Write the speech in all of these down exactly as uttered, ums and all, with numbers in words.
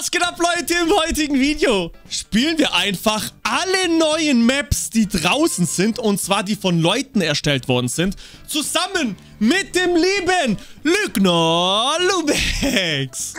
Was geht ab, Leute? Im heutigen Video spielen wir einfach alle neuen Maps, die draußen sind, und zwar die von Leuten erstellt worden sind, zusammen mit dem lieben Lügner Lumex.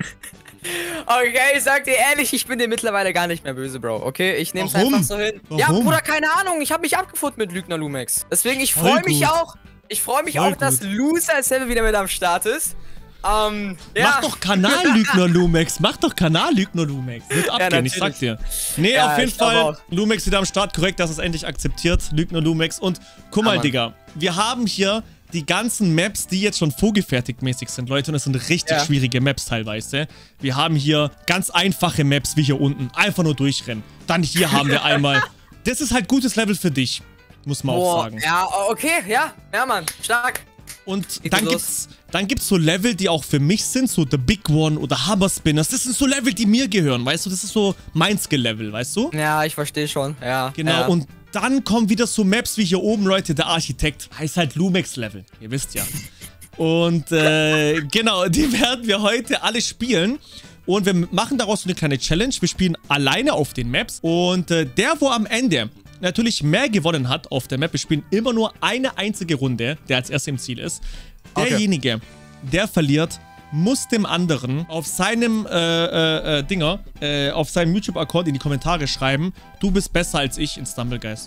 Okay, ich sag dir ehrlich, ich bin dir mittlerweile gar nicht mehr böse, Bro. Okay, ich nehm's Warum? einfach so hin. Warum? Ja, Bruder, keine Ahnung. Ich habe mich abgefunden mit Lügner Lumex. Deswegen, ich freue mich gut. auch. Ich freue mich Voll auch, dass gut. Loser Seven wieder mit am Start ist. Ähm, ja. Mach doch Kanal Lügner Lumex. Mach doch Kanal Lügner Lumex. Wird abgehen, ich sag dir. Nee, Ja, auf jeden ich glaub Fall. auch. Lumex wieder am Start. Korrekt, dass es endlich akzeptiert. Lügner Lumex. Und guck mal, Mann. Digga. Wir haben hier die ganzen Maps, die jetzt schon vorgefertigt mäßig sind, Leute. Und es sind richtig Ja. schwierige Maps teilweise. Wir haben hier ganz einfache Maps, wie hier unten. Einfach nur durchrennen. Dann hier haben wir einmal. Das ist halt gutes Level für dich. Muss man auch Boah, sagen. ja, okay, ja. Ja, Mann. Stark. Und Geht dann los. gibt's, dann gibt's so Level, die auch für mich sind, so The Big One oder Hammer Spinners. Das sind so Level, die mir gehören, weißt du? Das ist so mein Skill-Level, weißt du? Ja, ich verstehe schon. Ja. Genau, ja. und dann kommen wieder so Maps wie hier oben, Leute, der Architekt. Heißt halt Lumex-Level, ihr wisst ja. Und äh, genau, die werden wir heute alle spielen. Und wir machen daraus so eine kleine Challenge. Wir spielen alleine auf den Maps. Und äh, der, wo am Ende natürlich mehr gewonnen hat auf der Map, wir spielen immer nur eine einzige Runde, der als erster im Ziel ist. Okay. Derjenige, der verliert, muss dem anderen auf seinem äh, äh, äh, Dinger, äh, auf seinem YouTube-Account in die Kommentare schreiben, du bist besser als ich in Stumble Guys.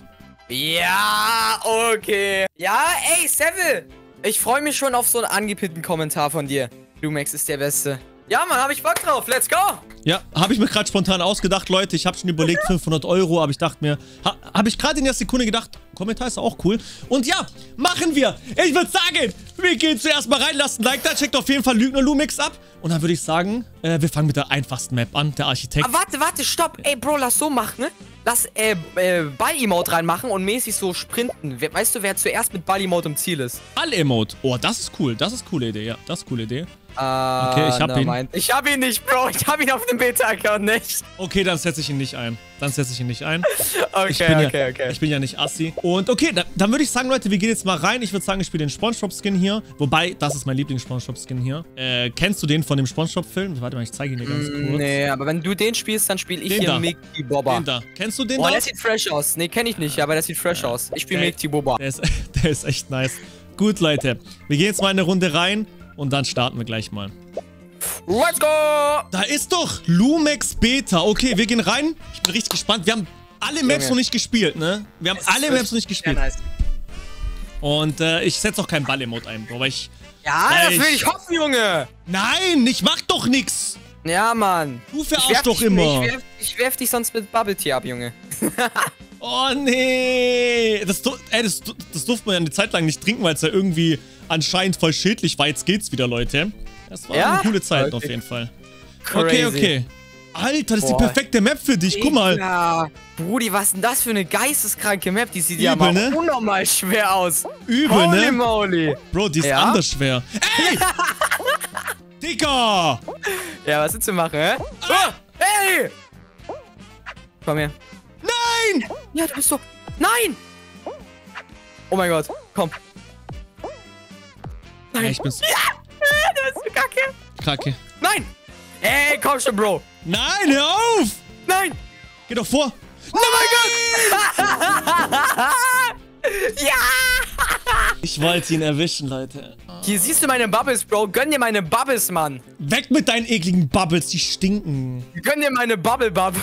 Ja, okay. Ja, ey, Seville. Ich freue mich schon auf so einen angepinnten Kommentar von dir. Lumex ist der Beste. Ja, Mann, hab ich Bock drauf. Let's go. Ja, habe ich mir gerade spontan ausgedacht, Leute. Ich habe schon überlegt, fünfhundert Euro, aber ich dachte mir, ha, habe ich gerade in der Sekunde gedacht, Kommentar ist auch cool. Und ja, machen wir. Ich würde sagen, wir gehen zuerst mal rein, lasst ein Like da, checkt auf jeden Fall Lügner Lumex ab. Und dann würde ich sagen, äh, wir fangen mit der einfachsten Map an, der Architekt. Ah, warte, warte, stopp. Ey, Bro, lass so machen, ne? Lass äh, äh, Ball-Emote reinmachen und mäßig so sprinten. We weißt du, wer zuerst mit Ball-Emote im Ziel ist? Ball-Emote. Oh, das ist cool. Das ist eine coole Idee, ja. Das ist eine coole Idee. Ah, Okay, ich hab na, ihn. Mein. Ich hab ihn nicht, Bro. Ich hab ihn auf dem Beta-Account nicht. Okay, dann setze ich ihn nicht ein. Dann setze ich ihn nicht ein. Okay, Ich bin, okay, ja, okay. ich bin ja nicht assi. Und okay, da, dann würde ich sagen, Leute, wir gehen jetzt mal rein. Ich würde sagen, ich spiele den SpongeBob-Skin hier. Wobei, das ist mein Lieblings-SpongeBob-Skin hier. Äh, kennst du den von dem SpongeBob-Film? Warte mal, ich zeige ihn dir ganz kurz. Nee, aber wenn du den spielst, dann spiele ich Den hier da. Mickey Boba. Den da. Kennst du den Boah, da? der sieht fresh aus. Nee, kenn ich nicht, aber der sieht fresh aus. Ich spiele Der- Mickey Boba. Der ist, der ist echt nice. Gut, Leute. Wir gehen jetzt mal eine Runde rein und dann starten wir gleich mal. Let's go! Da ist doch Lumex Beta. Okay, wir gehen rein. Ich bin richtig gespannt. Wir haben alle Maps Junge. noch nicht gespielt, ne? Wir haben alle Maps noch nicht gespielt. Ja, nice. Und äh, ich setze auch kein Ball-Emote ein, Bro, weil ich... Ja, das Ich- will ich hoffen, Junge. Nein, ich mach doch nix. Ja, Mann. Du Ich werf verarschst doch dich- immer. Ich werf, ich werf dich sonst mit Bubble Tea ab, Junge. Oh, nee. Das, du- ey, das, das durfte man ja eine Zeit lang nicht trinken, weil es ja irgendwie anscheinend voll schädlich war. Jetzt geht's wieder, Leute. Das war Ja? eine coole Zeit Okay. auf jeden Fall. Crazy. Okay, okay. Alter, das ist Boah. die perfekte Map für dich. Guck mal. Ja. Brudi, was ist denn das für eine geisteskranke Map? Die sieht Übel, ja mal ne? unnormal schwer aus. Übel, Holy ne? moly. Bro, die ist Ja? anders schwer. Ey! Digga! Ja, was willst du machen, hä? Oh, hey! Komm her. Nein! Ja, du bist so... Nein! Oh mein Gott, komm. Nein. Ja, ich bin's. Der ist so kacke. Kacke. Nein! Ey, komm schon, Bro. Nein, hör auf! Nein! Geh doch vor. Oh mein Gott! Ja! Ich wollte ihn erwischen, Leute. Hier siehst du meine Bubbles, Bro. Gönn dir meine Bubbles, Mann. Weg mit deinen ekligen Bubbles, die stinken. Gönn dir meine Bubble-Bubble.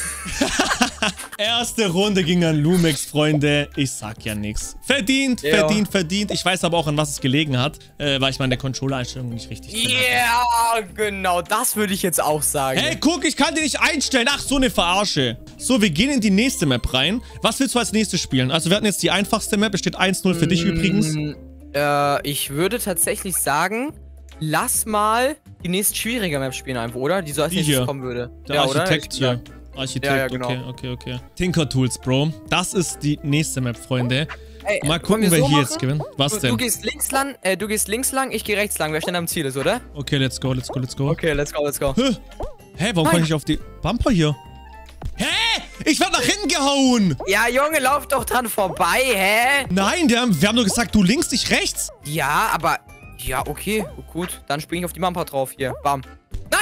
Erste Runde ging an Lumex, Freunde. Ich sag ja nix. Verdient, Ja. verdient, verdient. Ich weiß aber auch, an was es gelegen hat, äh, weil ich meine Controller-Einstellung nicht richtig drin hatte. Ja, genau. Das würde ich jetzt auch sagen. Hey, guck, ich kann die nicht einstellen. Ach, so eine Verarsche. So, wir gehen in die nächste Map rein. Was willst du als nächstes spielen? Also, wir hatten jetzt die einfachste Map. Es steht eins null für dich übrigens. Mm, Äh, ich würde tatsächlich sagen, lass mal die nächst schwierige Map spielen einfach, oder? Die so als Die nächstes hier. kommen würde. Der ja, Architekt oder? hier. Architekt, Ja, ja, genau. okay, okay, okay. Tinker Tools, Bro. Das ist die nächste Map, Freunde. Ey, Mal wollen gucken, wir wer so hier machen? jetzt gewinnt. Was Du, denn? du gehst links lang, äh, du gehst links lang, ich gehe rechts lang, wer schneller am Ziel ist, oder? Okay, let's go, let's go, let's go. Okay, let's go, let's go. Hä? Hä, warum Nein. kann ich auf die Bumper hier? Hä? Ich werd nach hinten gehauen! Ja, Junge, lauf doch dran vorbei, hä? Nein, der, wir haben nur gesagt, du links, ich rechts. Ja, aber... Ja, okay, gut. Dann spring ich auf die Bumper drauf hier. Bam. Nein!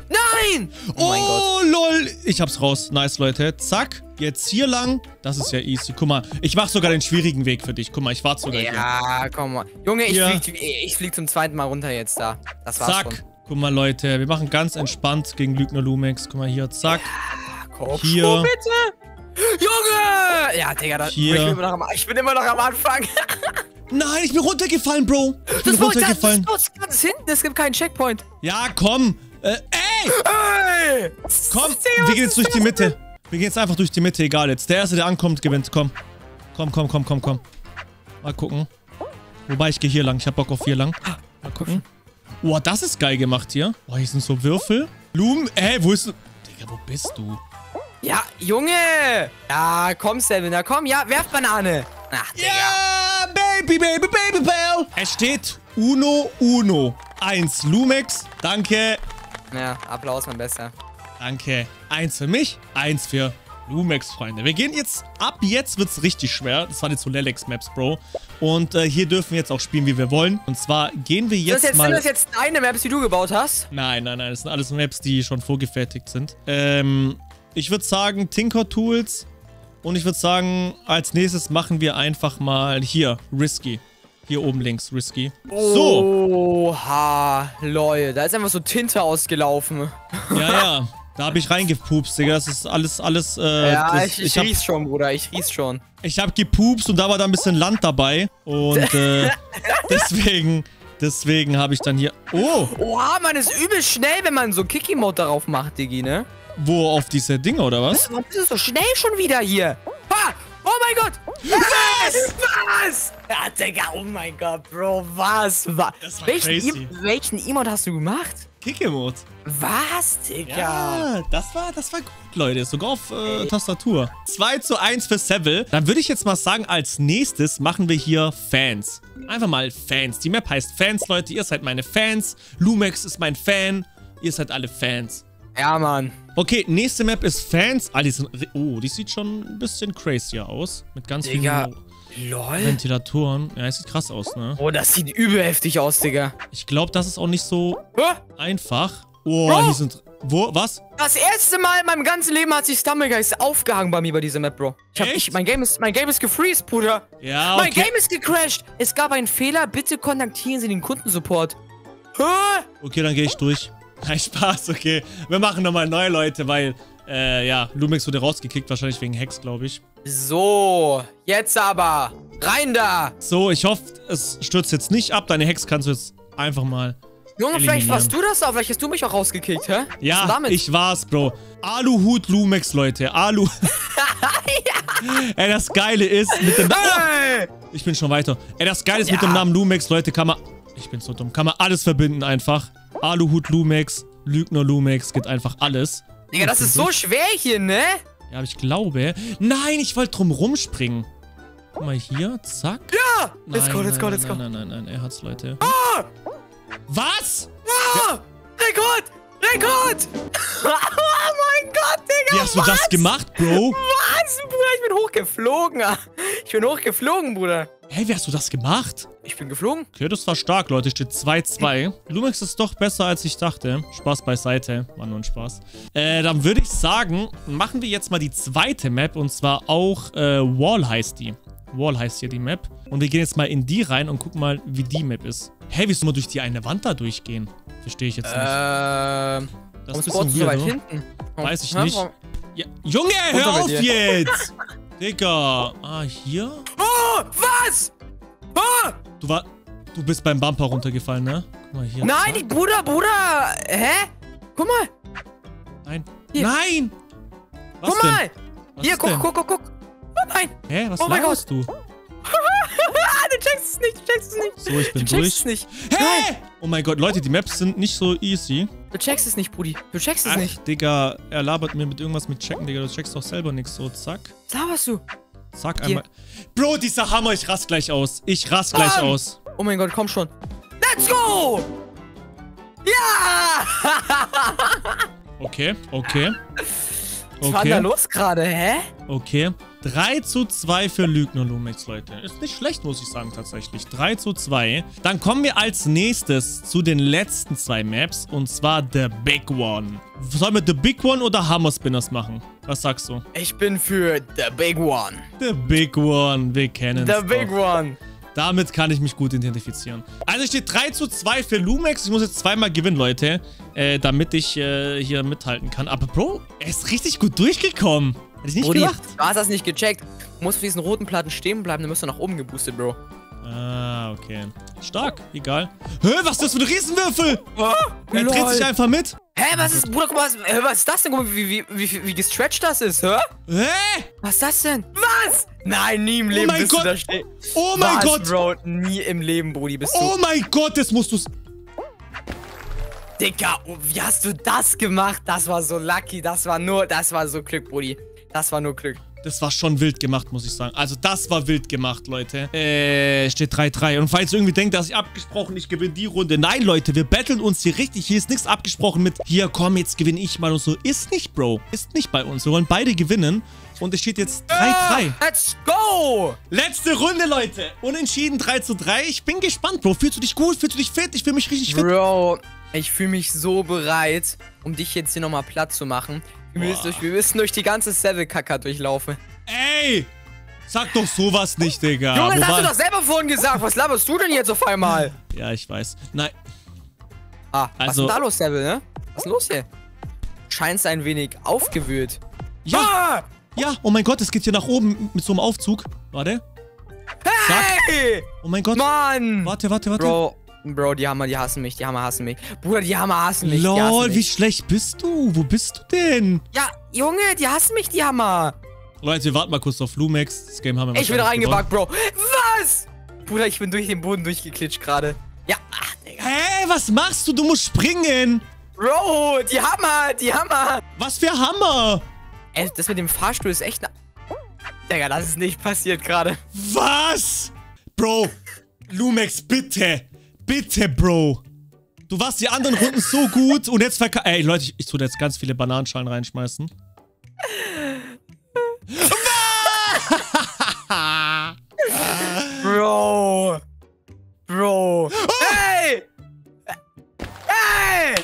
Nein! Oh, Oh, mein Gott. lol. Ich hab's raus. Nice, Leute. Zack. Jetzt hier lang. Das ist ja easy. Guck mal, ich mach sogar den schwierigen Weg für dich. Guck mal, ich warte sogar hier. Ja, komm mal. Junge, ich, Ja. flieg, ich flieg zum zweiten Mal runter jetzt da. Das war's Zack. schon. Guck mal, Leute. Wir machen ganz entspannt gegen Lügner Lumex. Guck mal hier. Zack. Komm Hier. schon, bitte. Junge! Ja, Digga, das, Hier. Ich, bin immer noch am, ich bin immer noch am Anfang. Nein, ich bin runtergefallen, Bro. Ich bin Das war runtergefallen. das ist ganz hinten. Es gibt keinen Checkpoint. Ja, komm. Äh, ey! Ey! Komm, Digga, wir gehen was jetzt durch ist die das Mitte. Wir gehen jetzt einfach durch die Mitte, egal jetzt. Der Erste, der ankommt, gewinnt. Komm. Komm, komm, komm, komm, komm. Mal gucken. Wobei, ich gehe hier lang. Ich hab Bock auf hier lang. Mal gucken. Boah, das ist geil gemacht hier. Boah, hier sind so Würfel. Loom, hä, wo ist du? Digga, wo bist du? Ja, Junge! Ja, komm, Selvin, na komm, ja, werf Banane. Ach, Digga. Ja, Baby, Baby, Baby, Bell. Es steht Uno, Uno. Eins, Lumex. Danke. Ja, Applaus, mein Bester. Danke. Eins für mich, eins für Lumex, Freunde. Wir gehen jetzt, ab jetzt wird's richtig schwer. Das waren jetzt so Lelex-Maps, Bro. Und äh, hier dürfen wir jetzt auch spielen, wie wir wollen. Und zwar gehen wir Sind jetzt, das jetzt, mal... sind das jetzt deine Maps, die du gebaut hast? Nein, nein, nein. Das sind alles Maps, die schon vorgefertigt sind. Ähm, ich würde sagen Tinker Tools. Und ich würde sagen, als nächstes machen wir einfach mal hier, Risky. Hier oben links, Risky. So. Oha, lol. Da ist einfach so Tinte ausgelaufen. Ja, ja. Da habe ich reingepupst, Digga. Das ist alles, alles, äh... Ja, das, ich, ich, hab, riech's schon, Bruder. Ich riech's schon. ich hab gepupst und da war da ein bisschen Land dabei. Und, äh, deswegen, deswegen habe ich dann hier... Oh! Oha, man ist übel schnell, wenn man so Kiki-Mode darauf macht, Diggi, ne? Wo, auf diese Dinge, oder was? Warum bist du so schnell schon wieder hier? Ha! Oh mein Gott! Was? Was? Ja, Digga, oh mein Gott, Bro, was? was? Das war welchen, crazy. E- welchen Emote hast du gemacht? Kick-Emote. Was, Digga? Ja, das war, das war gut, Leute. Sogar auf äh, Tastatur. zwei zu eins für Seville. Dann würde ich jetzt mal sagen, als nächstes machen wir hier Fans. Einfach mal Fans. Die Map heißt Fans, Leute. Ihr seid meine Fans. Lumex ist mein Fan. Ihr seid alle Fans. Ja, Mann. Okay, nächste Map ist Fans. Ah, die sind... Oh, die sieht schon ein bisschen crazier aus. Mit ganz Digga. vielen Lol. Ventilatoren. Ja, es sieht krass aus, ne? Oh, das sieht übel heftig aus, Digga. Ich glaube, das ist auch nicht so Hä? einfach. Oh, Bro. hier sind... Wo? Was? Das erste Mal in meinem ganzen Leben hat sich Stumblegeist aufgehangen bei mir bei dieser Map, Bro. Ich hab, Echt? ich, mein Game ist, mein Game ist gefreezed, Bruder. Ja, Mein okay. Game ist gecrashed. Es gab einen Fehler. Bitte kontaktieren Sie den Kundensupport. Hä? Okay, dann gehe ich durch. Kein Spaß, okay. Wir machen nochmal neu, Leute, weil, äh, ja, Lumex wurde rausgekickt, wahrscheinlich wegen Hacks, glaube ich. So, jetzt aber. Rein da. So, ich hoffe, es stürzt jetzt nicht ab. Deine Hacks kannst du jetzt einfach mal... Junge, vielleicht eliminieren. warst du das auch. Vielleicht hast du mich auch rausgekickt, hä? Was ist denn Ja, damit? ich war's, Bro. Aluhut Lumex, Leute. Alu... Ey, das Geile ist, mit dem... Oh, Hey! ich bin schon weiter. Ey, das Geile ist, mit Ja. dem Namen Lumex, Leute, kann man... Ich bin so dumm. Kann man alles verbinden einfach. Aluhut Lumex, Lügner Lumex, geht einfach alles. Digga, das ist so schwer hier, ne? Ja, aber ich glaube... Nein, ich wollte drum rumspringen. Guck mal hier, zack. Ja! Let's Nein, go, let's nein, go, nein, let's go. Nein, nein, nein, nein, er hat's, Leute. Ah! Was? Ah! Rekord! Rekord! Oh mein Gott, Digga! Wie hast du was? das gemacht, Bro? Was, Bruder? Ich bin hochgeflogen. Ich bin hochgeflogen, Bruder. Hey, wie hast du das gemacht? Ich bin geflogen. Okay, das war stark, Leute. Steht zwei zwei. Lumex ist doch besser, als ich dachte. Spaß beiseite. War nur ein Spaß. Äh, dann würde ich sagen, machen wir jetzt mal die zweite Map. Und zwar auch äh, Wall heißt die. Wall heißt hier die Map. Und wir gehen jetzt mal in die rein und gucken mal, wie die Map ist. Hey, willst du mal durch die eine Wand da durchgehen? Verstehe ich jetzt nicht. Ähm... Das ist Warum ein spawnt so weit bisschen weird, hinten? Weiß ich Hä? nicht. Warum- Ja. Junge, Runter hör bei auf dir. jetzt! Digga. Ah, hier? Oh, was? Oh, Du war... Du bist beim Bumper runtergefallen, ne? Guck mal hier. nein, zack. die Bruder, Bruder. Hä? Guck mal. Nein. Hier. Nein! Was guck denn? mal. Was Hier, ist guck, denn? guck, guck, guck. Oh nein. Hä, was Oh mein laberst du? Ah, du checkst es nicht, du checkst es nicht. So, ich bin Du checkst durch. es nicht. Hä? Oh mein Gott, Leute, die Maps sind nicht so easy. Du checkst es nicht, Brudi. Du checkst es Ach, nicht. Digga, er labert mir mit irgendwas mit checken, Digga. Du checkst doch selber nichts. So, zack. Was laberst du? Zack, Hier. einmal. Bro, dieser Hammer, ich rast gleich aus. Ich rast gleich Bam! aus. Oh mein Gott, komm schon. Let's go! Ja! Okay, okay. Was war denn da Okay, los gerade, hä? okay. drei zu zwei für Lügner Lumex, Leute. Ist nicht schlecht, muss ich sagen, tatsächlich. drei zu zwei. Dann kommen wir als nächstes zu den letzten zwei Maps. Und zwar The Big One. Sollen wir The Big One oder Hammer Spinners machen? Was sagst du? Ich bin für The Big One. The Big One. Wir kennen es. The Big One. Damit kann ich mich gut identifizieren. Also steht drei zu zwei für Lumex. Ich muss jetzt zweimal gewinnen, Leute. Äh, damit ich äh, hier mithalten kann. Aber Bro, er ist richtig gut durchgekommen. Hätte ich nicht Brudi, gedacht. du hast das nicht gecheckt. Du musst auf diesen roten Platten stehen bleiben, dann wirst du nach oben geboostet, Bro. Ah, okay. Stark, egal. Hä, was ist das für ein Riesenwürfel? Oh, er lol. dreht sich einfach mit. Hä, was ist, Bruder, guck mal, was, hä, was ist das denn? Guck mal, wie, wie, wie, wie gestretched das ist, hä? Hä? Was ist das denn? Was? Nein, nie im Leben mein bist Gott. du da stehen. Oh mein was, Gott. Bro, nie im Leben, Brudi, bist du. Oh mein Gott, das musst du's... Digga, oh, wie hast du das gemacht? Das war so lucky, das war nur, das war so Glück, Brudi. Das war nur Glück. Das war schon wild gemacht, muss ich sagen. Also das war wild gemacht, Leute. Äh, steht drei drei. Und falls ihr irgendwie denkt, dass ich abgesprochen, ich gewinne die Runde. Nein, Leute, wir battlen uns hier richtig. Hier ist nichts abgesprochen mit, hier, komm, jetzt gewinne ich mal und so. Ist nicht, Bro. Ist nicht bei uns. Wir wollen beide gewinnen. Und es steht jetzt drei drei. Ah, let's go! Letzte Runde, Leute. Unentschieden drei zu drei. Ich bin gespannt, Bro. Fühlst du dich gut? Fühlst du dich fit? Ich fühle mich richtig fit. Bro, ich fühle mich so bereit, um dich jetzt hier nochmal platt zu machen. Wir müssen, durch, wir müssen durch die ganze Seven-Kacker durchlaufen. Ey! Sag doch sowas nicht, Digga. Junge, Wo das hast war- du doch selber vorhin gesagt. Was laberst du denn jetzt auf einmal? Ja, ich weiß. Nein. Ah, was ist Also- denn da los, Devil, ne? Was ist denn los hier? Scheinst ein wenig aufgewühlt. Ja! Ah! Ja! Oh mein Gott, es geht hier nach oben mit so einem Aufzug. Warte. Hey! Oh mein Gott. Mann! Warte, warte, warte. Bro, Bro, die Hammer, die hassen mich, die Hammer hassen mich. Bruder, die Hammer hassen mich, die hassen Lol, wie mich. schlecht bist du? Wo bist du denn? Ja, Junge, die hassen mich, die Hammer. Leute, wir warten mal kurz auf Lumex. Das Game haben wir Ich bin wahrscheinlich reingebackt, Bro. Was? Bruder, ich bin durch den Boden durchgeklitscht gerade. Ja, ach, Digga. gewonnen. Hä, was machst du? Du musst springen. Bro, die Hammer, die Hammer. Was für Hammer. Ey, das mit dem Fahrstuhl ist echt... Digga, das ist nicht passiert gerade. Was? Bro, Lumex, bitte. Bitte, Bro. Du warst die anderen Runden so gut und jetzt verka... Ey, Leute, ich, ich tue da jetzt ganz viele Bananenschalen reinschmeißen. Bro. Bro. Hey! Hey!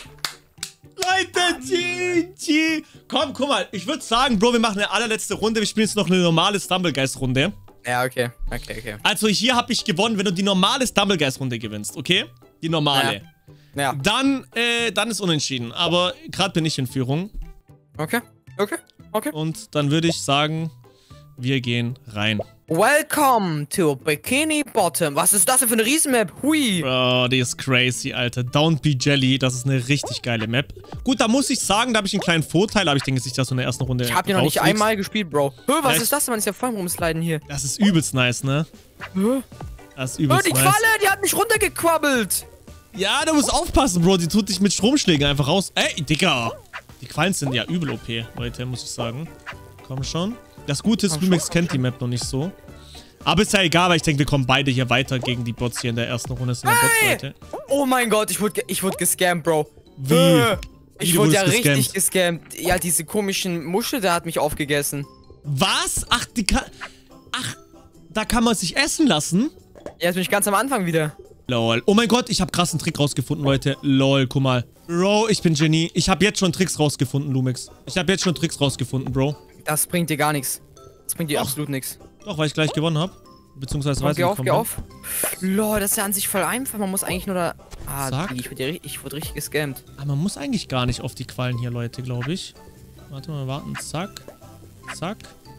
Leute, G G. Komm, guck mal. Ich würde sagen, Bro, wir machen eine allerletzte Runde. Wir spielen jetzt noch eine normale Stumblegeist-Runde. Ja, okay. Okay, okay. Also hier habe ich gewonnen, wenn du die normale Stumblegeist-Runde gewinnst, okay? Die normale. Ja. Dann, äh, dann ist unentschieden. Aber gerade bin ich in Führung. Okay. Okay. Okay. Und dann würde ich sagen, wir gehen rein. Welcome to Bikini Bottom. Was ist das denn für eine Riesenmap? Hui. Bro, die ist crazy, Alter. Don't be jelly. Das ist eine richtig geile Map. Gut, da muss ich sagen, da habe ich einen kleinen Vorteil. Aber ich denke, dass ich das so in der ersten Runde Ich hab die noch nicht rausfliegst. einmal gespielt, Bro. Hö, was Echt? ist das denn? Man ist ja voll rumsliden hier. Das ist übelst nice, ne? Hö? Das ist Hö, übelst die nice. Qualle, die hat mich runtergequabbelt. Ja, du musst aufpassen, Bro. Die tut dich mit Stromschlägen einfach raus. Ey, Digga. Die Quallen sind ja übel O P, Leute, muss ich sagen. Komm schon. Das Gute ist, Komm Lumex schon, kennt komm die Map noch nicht so. Aber ist ja egal, weil ich denke, wir kommen beide hier weiter gegen die Bots hier in der ersten Runde. Das sind ja Bots, Hey! Leute. Oh mein Gott, ich wurde ge ich wurde gescammt, Bro. Wie? Hö. Wie, Ich du wurde ja wurdest richtig gescammt. Ja, diese komischen Muschel, der hat mich aufgegessen. Was? Ach, die kann... Ach, da kann man sich essen lassen? Er ist mich ganz am Anfang wieder. Lol. Oh mein Gott, ich habe krassen Trick rausgefunden, Leute. Lol, guck mal. Bro, ich bin Genie. Ich habe jetzt schon Tricks rausgefunden, Lumex. Ich habe jetzt schon Tricks rausgefunden, Bro. Das bringt dir gar nichts. Das bringt dir Doch. absolut nichts. Doch, weil ich gleich gewonnen habe. Beziehungsweise weiß Geh ich auf, nicht. geh auf. Lol, das ist ja an sich voll einfach. Man muss eigentlich nur da... Ah, Zack. ich wurde, ja ri- ich wurde richtig gescammt. Aber man muss eigentlich gar nicht auf die Quallen hier, Leute, glaube ich. Warte mal, warten. Zack. Zack.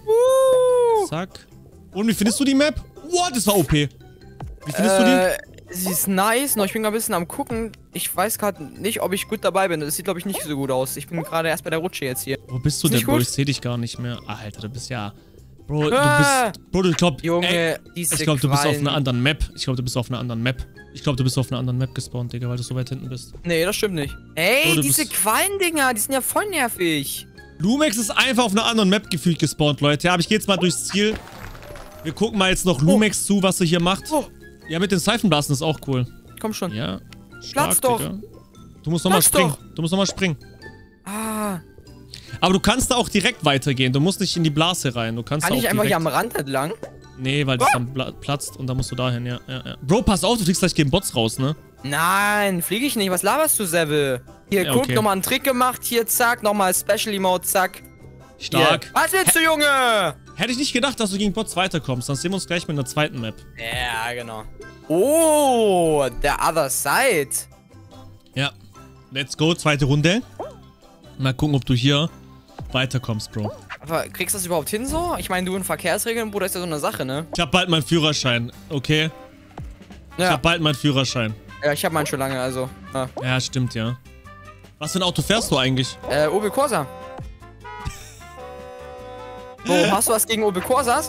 Uh. Zack. Und wie findest du die Map? What, das war O P. Wie findest du die? Äh, sie ist nice, nur ich bin gerade ein bisschen am gucken. Ich weiß gerade nicht, ob ich gut dabei bin. Das sieht, glaube ich, nicht so gut aus. Ich bin gerade erst bei der Rutsche jetzt hier. Wo bist du ist denn, nicht Bro? gut. Ich sehe dich gar nicht mehr. Alter, du bist ja... Bro, Ah. du bist... Bro, ich glaube... Junge, diese Ich glaube, du bist auf Quallen. einer anderen Map. Ich glaube, du bist auf einer anderen Map. Ich glaube, du bist auf einer anderen Map gespawnt, Digga, weil du so weit hinten bist. Nee, das stimmt nicht. Ey, Oh, du diese bist- Quallendinger, die sind ja voll nervig. Lumex ist einfach auf einer anderen Map gefühlt gespawnt, Leute. Ja, aber ich gehe jetzt mal durchs Ziel. Wir gucken mal jetzt noch Lumex zu, was er hier macht. Oh, Ja, mit den Seifenblasen ist auch cool. komm schon. Ja. Platz doch. Digga. Du musst nochmal Platz springen. doch. Du musst nochmal springen. Ah. Aber du kannst da auch direkt weitergehen. Du musst nicht in die Blase rein. Du kannst Kann da ich auch einfach direkt... hier am Rand entlang? Nee, weil das dann pla- platzt und dann musst du dahin, ja, ja, ja. Bro, pass auf, du fliegst gleich gegen Bots raus, ne? Nein, fliege ich nicht. Was laberst du, Seville? Hier, Ja, guck, okay. nochmal einen Trick gemacht. Hier, zack, nochmal Special Emote, zack. Stark. Hier. Was willst du, Junge? Hätte ich nicht gedacht, dass du gegen Bots weiterkommst. Dann sehen wir uns gleich mit einer zweiten Map. Ja, genau. Oh, der Other Side. Ja. Let's go, zweite Runde. Mal gucken, ob du hier weiterkommst, Bro. Aber kriegst du das überhaupt hin so? Ich meine, du in Verkehrsregeln, Bruder, ist ja so eine Sache, ne? Ich hab bald meinen Führerschein, okay? Ich Ja, hab bald meinen Führerschein. ja ich hab meinen schon lange, also. Ja. Ja, stimmt, ja. Was für ein Auto fährst du eigentlich? Äh, Opel Corsa. So, hast du was gegen Opel Corsas?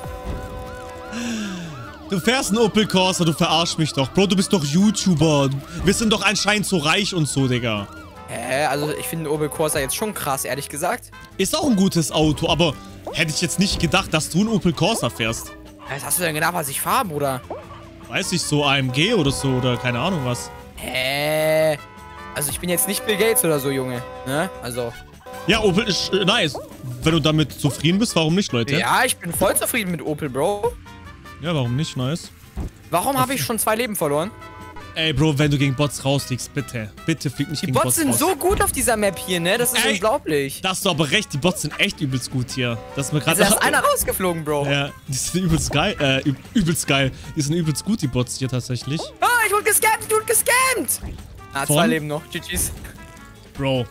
Du fährst einen Opel Corsa, du verarsch mich doch. Bro, du bist doch YouTuber. Wir sind doch anscheinend so reich und so, Digga. Hä, also ich finde Opel Corsa jetzt schon krass, ehrlich gesagt. Ist auch ein gutes Auto, aber hätte ich jetzt nicht gedacht, dass du einen Opel Corsa fährst. Was hast du denn gedacht, was ich fahre, Bruder? Weiß ich, so A M G oder so oder keine Ahnung was. Hä? Also ich bin jetzt nicht Bill Gates oder so, Junge. Ne? Also. Ja, Opel ist äh, nice. Wenn du damit zufrieden bist, warum nicht, Leute? Ja, ich bin voll zufrieden mit Opel, Bro. Ja, warum nicht, nice. Warum habe ich schon zwei Leben verloren? Ey, Bro, wenn du gegen Bots rausfliegst, bitte. Bitte flieg nicht Die gegen Bots Bots sind raus. so gut auf dieser Map hier, ne? Das ist Ey. unglaublich. Da hast du aber recht, die Bots sind echt übelst gut hier. Das ist mir gerade... Also da ist einer rausgeflogen, Bro. Ja, die sind übelst geil, äh, üb übelst geil. Die sind übelst gut, die Bots hier tatsächlich. Ah, ich wurde gescampt, ich wurde gescampt. Ah, Von? zwei Leben noch. G G's. Bro.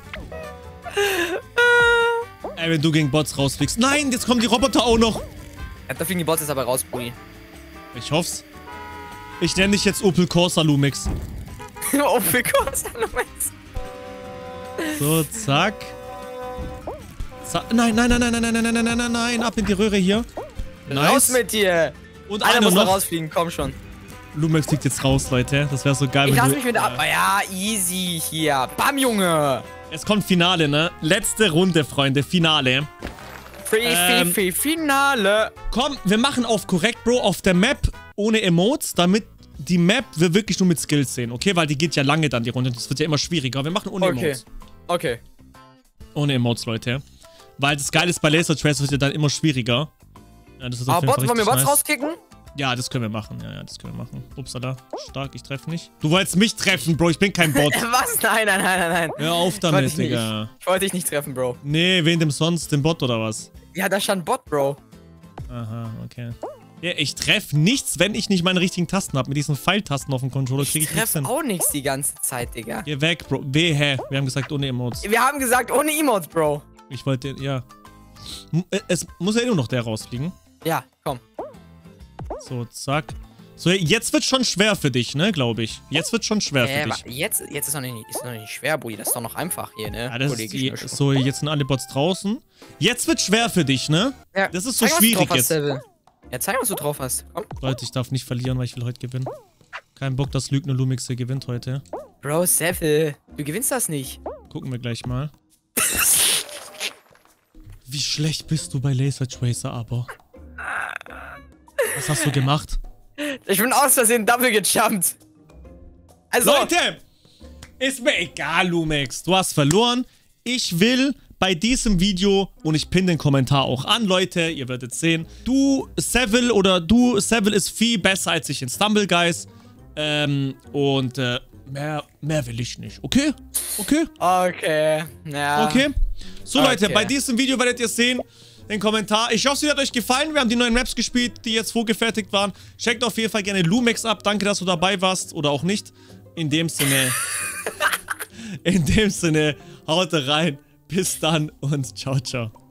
Ey, wenn du gegen Bots rausfliegst. Nein, jetzt kommen die Roboter auch noch. Ja, da fliegen die Bots jetzt aber raus, Brudi. Ich hoff's. Ich nenne dich jetzt Opel Corsa Lumix. Opel Corsa Lumix. So, zack. zack. Nein, nein, nein, nein, nein, nein, nein, nein, nein, nein, nein, ab in die Röhre hier. Raus mit dir. Und Einer einer muss da noch. rausfliegen, komm schon. Lumix fliegt jetzt raus, Leute. Das wäre so geil. Ich wenn lass du- mich mit ab. Ja, easy hier. Bam, Junge. Es kommt Finale, ne? Letzte Runde, Freunde. Finale. Free, Ähm. free, free, Finale. Komm, wir machen auf korrekt, Bro, auf der Map ohne Emotes, damit die Map wir wirklich nur mit Skills sehen, okay? Weil die geht ja lange dann, die Runde. Das wird ja immer schwieriger. Wir machen ohne Okay. Emotes. Okay. Ohne Emotes, Leute. Weil das Geile ist, bei Laser Trace wird ja dann immer schwieriger. Ja, das ist auf Aber jeden Bots, Fall wollen wir richtig Bots nice. rauskicken? Ja, das können wir machen. Ja, ja, das können wir machen. Upsala. Stark, ich treffe nicht. Du wolltest mich treffen, Bro. Ich bin kein Bot. Was? Nein, nein, nein, nein, nein. Hör auf Wollte damit, ich nicht. Digga. Ich wollte dich nicht treffen, Bro. Nee, wen dem sonst? Den Bot oder was? Ja, da stand Bot, Bro. Aha, okay. Ja, ich treffe nichts, wenn ich nicht meine richtigen Tasten habe. Mit diesen Pfeiltasten auf dem Controller kriege Ich ich nichts treffe hin. auch nichts die ganze Zeit, Digga. Geh weg, Bro. Weh, hä? Wir haben gesagt ohne Emotes. Wir haben gesagt, ohne Emotes, Bro. Ich wollte, ja. M- äh, Es muss ja eh nur noch der rausfliegen. Ja, komm. So, zack. So, jetzt wird schon schwer für dich, ne, glaube ich. Jetzt wird schon schwer Äh, für wa- dich. jetzt, jetzt ist noch nicht, ist noch nicht schwer, Brudi. Das ist doch noch einfach hier, ne? Ja, das ist Kollege die, Schnurrschuh. so, jetzt sind alle Bots draußen. Jetzt wird schwer für dich, ne? Ja, Das ist so zeig, was du schwierig drauf hast, jetzt. Seville. Ja, zeig, was du drauf hast. Komm. Leute, ich darf nicht verlieren, weil ich will heute gewinnen. Kein Bock, dass Lügner Lumix hier gewinnt heute. Bro, Seville, du gewinnst das nicht. Gucken wir gleich mal. Wie schlecht bist du bei Laser Tracer aber? Was hast du gemacht? Ich bin aus Versehen double gejumpt. Also, Leute! Ist mir egal, Lumix. Du hast verloren. Ich will bei diesem Video, und ich pinne den Kommentar auch an, Leute, ihr werdet sehen, du, Seville, oder du, Seville ist viel besser als ich in Stumble Guys. Ähm, und, äh, mehr, mehr will ich nicht. Okay? Okay? okay. Ja. Okay? So, Leute, Okay. bei diesem Video werdet ihr sehen, den Kommentar. Ich hoffe, es hat euch gefallen. Wir haben die neuen Maps gespielt, die jetzt vorgefertigt waren. Checkt auf jeden Fall gerne Lumix ab. Danke, dass du dabei warst. Oder auch nicht. In dem Sinne. In dem Sinne, haut rein. Bis dann und ciao, ciao.